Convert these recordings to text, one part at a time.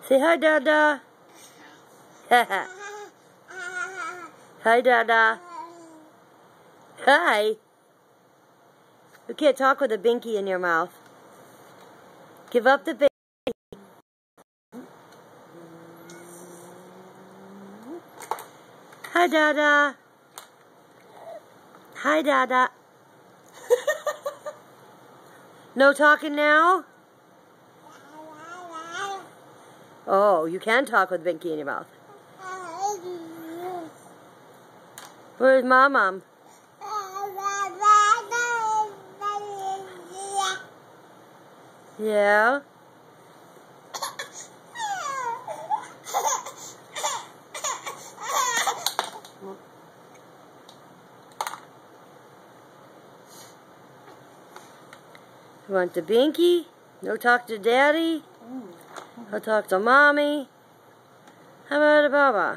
Say hi, Dada. Hi, Dada. Hi. You can't talk with a binky in your mouth. Give up the binky. Hi, Dada. Hi, Dada. No talking now? Oh, you can talk with binky in your mouth. Where's Mom? Yeah? You want the binky? No talk to Daddy? No talk to Mommy? How about a Baba?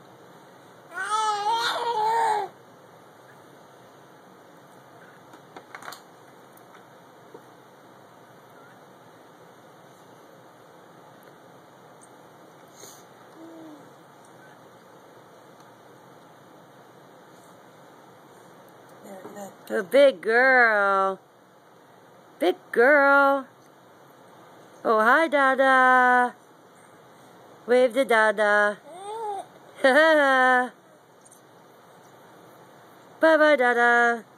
A big girl. Big girl. Oh, hi, Dada. Wave to Dada. Bye-bye, Dada.